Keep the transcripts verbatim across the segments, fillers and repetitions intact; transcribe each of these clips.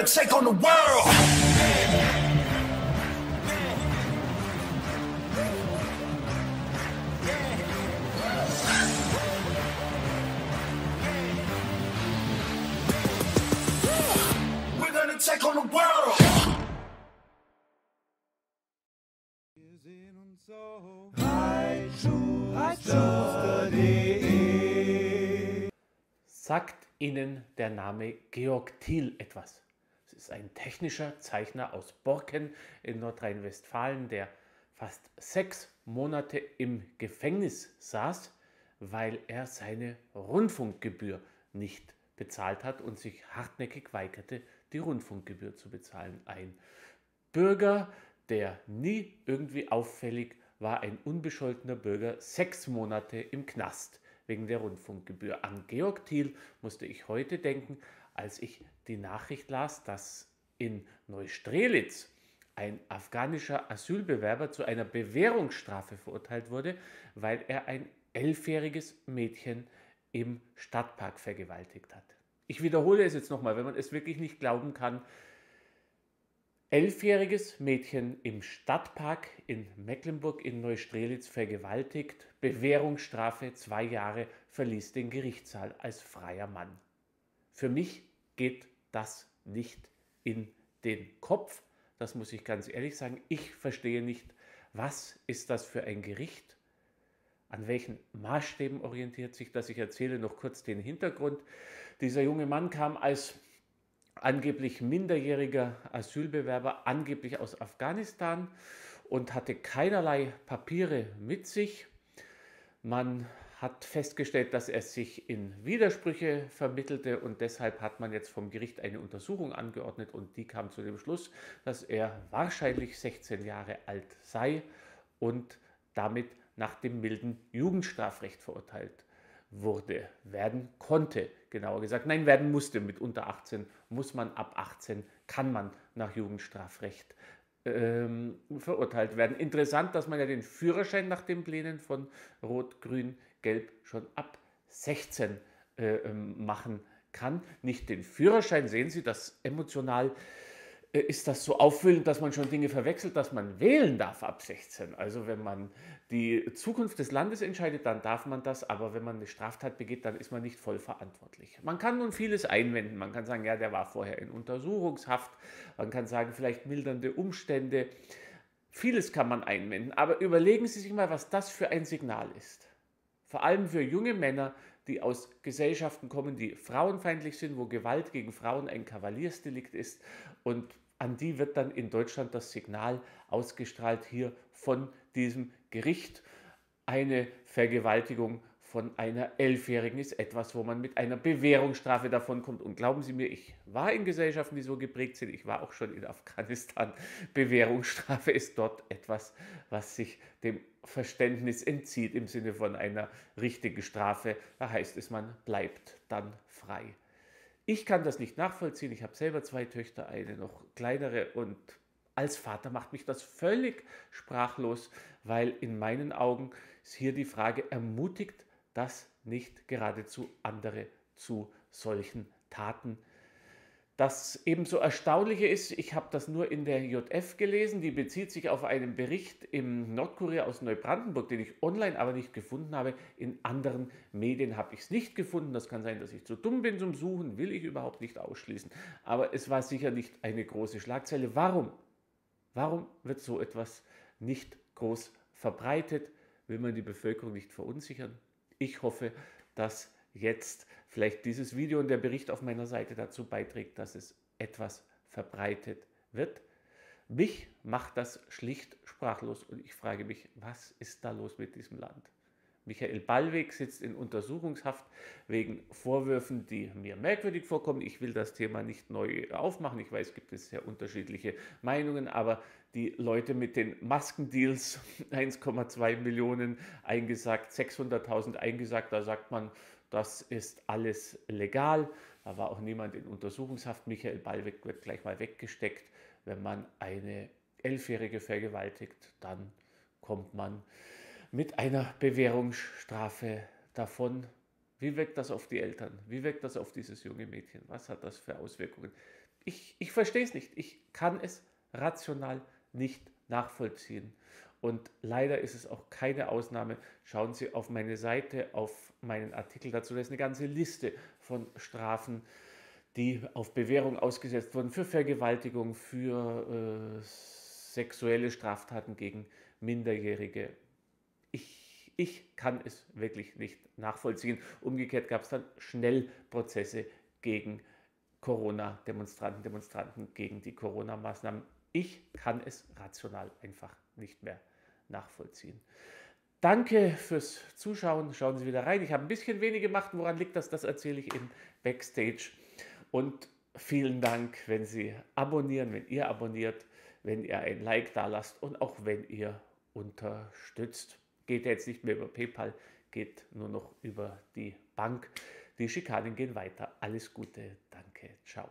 gonna take on the world. We're gonna take on the world. Wir sehen uns auf reitschuster punkt de. Sagt Ihnen der Name Georg Thiel etwas? Es ist ein technischer Zeichner aus Borken in Nordrhein-Westfalen, der fast sechs Monate im Gefängnis saß, weil er seine Rundfunkgebühr nicht bezahlt hat und sich hartnäckig weigerte, die Rundfunkgebühr zu bezahlen. Ein Bürger, der nie irgendwie auffällig war, ein unbescholtener Bürger, sechs Monate im Knast wegen der Rundfunkgebühr. An Georg Thiel musste ich heute denken, als ich die Nachricht las, dass in Neustrelitz ein afghanischer Asylbewerber zu einer Bewährungsstrafe verurteilt wurde, weil er ein elfjähriges Mädchen im Stadtpark vergewaltigt hat. Ich wiederhole es jetzt nochmal, wenn man es wirklich nicht glauben kann. Elfjähriges Mädchen im Stadtpark in Mecklenburg in Neustrelitz vergewaltigt, Bewährungsstrafe zwei Jahre, verließ den Gerichtssaal als freier Mann. Für mich geht das nicht in den Kopf, das muss ich ganz ehrlich sagen. Ich verstehe nicht, was ist das für ein Gericht, an welchen Maßstäben orientiert sich das. Ich erzähle noch kurz den Hintergrund. Dieser junge Mann kam als angeblich minderjähriger Asylbewerber, angeblich aus Afghanistan, und hatte keinerlei Papiere mit sich. Man hat festgestellt, dass er sich in Widersprüche vermittelte, und deshalb hat man jetzt vom Gericht eine Untersuchung angeordnet, und die kam zu dem Schluss, dass er wahrscheinlich sechzehn Jahre alt sei und damit nach dem milden Jugendstrafrecht verurteilt wurde, werden konnte, genauer gesagt. Nein, werden musste. Mit unter achtzehn muss man, ab achtzehn kann man nach Jugendstrafrecht ähm, verurteilt werden. Interessant, dass man ja den Führerschein nach den Plänen von Rot, Grün, Gelb schon ab sechzehn äh, machen kann. Nicht den Führerschein, sehen Sie, das emotional äh, ist das so auffüllend, dass man schon Dinge verwechselt, dass man wählen darf ab sechzehn. Also wenn man die Zukunft des Landes entscheidet, dann darf man das, aber wenn man eine Straftat begeht, dann ist man nicht voll verantwortlich. Man kann nun vieles einwenden. Man kann sagen, ja, der war vorher in Untersuchungshaft. Man kann sagen, vielleicht mildernde Umstände. Vieles kann man einwenden. Aber überlegen Sie sich mal, was das für ein Signal ist. Vor allem für junge Männer, die aus Gesellschaften kommen, die frauenfeindlich sind, wo Gewalt gegen Frauen ein Kavaliersdelikt ist, und an die wird dann in Deutschland das Signal ausgestrahlt, hier von diesem Gericht. Eine Vergewaltigung von einer Elfjährigen ist etwas, wo man mit einer Bewährungsstrafe davonkommt. Und glauben Sie mir, ich war in Gesellschaften, die so geprägt sind. Ich war auch schon in Afghanistan. Bewährungsstrafe ist dort etwas, was sich dem Verständnis entzieht im Sinne von einer richtigen Strafe. Da heißt es, man bleibt dann frei. Ich kann das nicht nachvollziehen. Ich habe selber zwei Töchter, eine noch kleinere, und als Vater macht mich das völlig sprachlos, weil in meinen Augen ist hier die Frage, ermutigt das nicht geradezu andere zu solchen Taten? Das ebenso Erstaunliche ist, ich habe das nur in der J F gelesen, die bezieht sich auf einen Bericht im Nordkurier aus Neubrandenburg, den ich online aber nicht gefunden habe. In anderen Medien habe ich es nicht gefunden. Das kann sein, dass ich zu dumm bin zum Suchen, will ich überhaupt nicht ausschließen. Aber es war sicher nicht eine große Schlagzeile. Warum? Warum wird so etwas nicht groß verbreitet? Will man die Bevölkerung nicht verunsichern? Ich hoffe, dass jetzt vielleicht dieses Video und der Bericht auf meiner Seite dazu beiträgt, dass es etwas verbreitet wird. Mich macht das schlicht sprachlos, und ich frage mich, was ist da los mit diesem Land? Michael Ballweg sitzt in Untersuchungshaft wegen Vorwürfen, die mir merkwürdig vorkommen. Ich will das Thema nicht neu aufmachen. Ich weiß, gibt es sehr unterschiedliche Meinungen, aber die Leute mit den Maskendeals, eins Komma zwei Millionen eingesagt, sechshunderttausend eingesagt, da sagt man, das ist alles legal. Da war auch niemand in Untersuchungshaft. Michael Ballweg wird gleich mal weggesteckt. Wenn man eine Elfjährige vergewaltigt, dann kommt man mit einer Bewährungsstrafe davon. Wie wirkt das auf die Eltern? Wie wirkt das auf dieses junge Mädchen? Was hat das für Auswirkungen? Ich, ich verstehe es nicht. Ich kann es rational nicht nachvollziehen. Und leider ist es auch keine Ausnahme. Schauen Sie auf meine Seite, auf meinen Artikel dazu. Da ist eine ganze Liste von Strafen, die auf Bewährung ausgesetzt wurden für Vergewaltigung, für äh, sexuelle Straftaten gegen Minderjährige. Ich, ich kann es wirklich nicht nachvollziehen. Umgekehrt gab es dann Schnellprozesse gegen Corona-Demonstranten, Demonstranten gegen die Corona-Maßnahmen. Ich kann es rational einfach nicht mehr nachvollziehen. Danke fürs Zuschauen. Schauen Sie wieder rein. Ich habe ein bisschen wenig gemacht. Woran liegt das? Das erzähle ich im Backstage. Und vielen Dank, wenn Sie abonnieren, wenn ihr abonniert, wenn ihr ein Like da lasst und auch wenn ihr unterstützt. Geht jetzt nicht mehr über PayPal, geht nur noch über die Bank. Die Schikanen gehen weiter. Alles Gute. Danke. Ciao.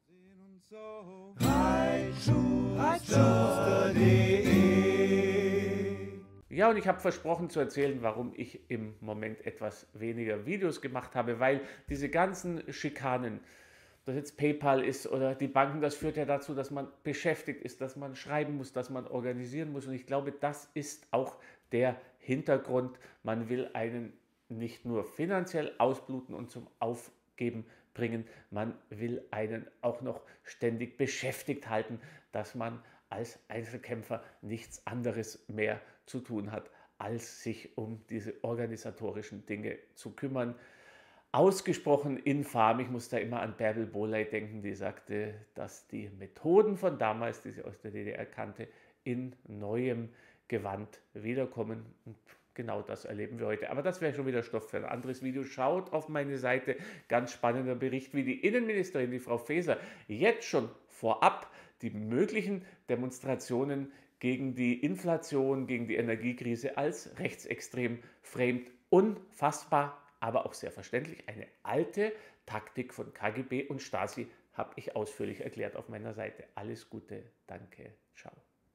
Reitschuster punkt de. Ja, und ich habe versprochen zu erzählen, warum ich im Moment etwas weniger Videos gemacht habe, weil diese ganzen Schikanen, ob das jetzt PayPal ist oder die Banken, das führt ja dazu, dass man beschäftigt ist, dass man schreiben muss, dass man organisieren muss. Und ich glaube, das ist auch der Hintergrund. Man will einen nicht nur finanziell ausbluten und zum Aufgeben bringen, man will einen auch noch ständig beschäftigt halten, dass man als Einzelkämpfer nichts anderes mehr zu tun hat, als sich um diese organisatorischen Dinge zu kümmern. Ausgesprochen infam, ich muss da immer an Bärbel Bohley denken, die sagte, dass die Methoden von damals, die sie aus der D D R kannte, in neuem Gewand wiederkommen. Und genau das erleben wir heute. Aber das wäre schon wieder Stoff für ein anderes Video. Schaut auf meine Seite, ganz spannender Bericht, wie die Innenministerin, die Frau Faeser, jetzt schon vorab die möglichen Demonstrationen gegen die Inflation, gegen die Energiekrise als rechtsextrem framed. Unfassbar, aber auch sehr verständlich. Eine alte Taktik von K G B und Stasi habe ich ausführlich erklärt auf meiner Seite. Alles Gute, danke, ciao.